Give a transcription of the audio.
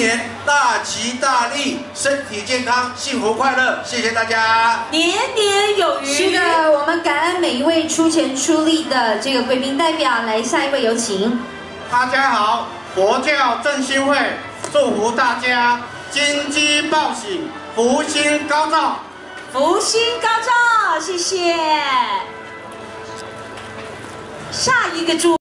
年大吉大利，身体健康，幸福快乐。谢谢大家， 年年有余。 是的，我们感恩每一位出钱出力的这个贵宾代表。来，下一位有请。 大家好，佛教振兴会祝福大家金鸡报喜，福星高照。 福星高照，谢谢。下一个祝。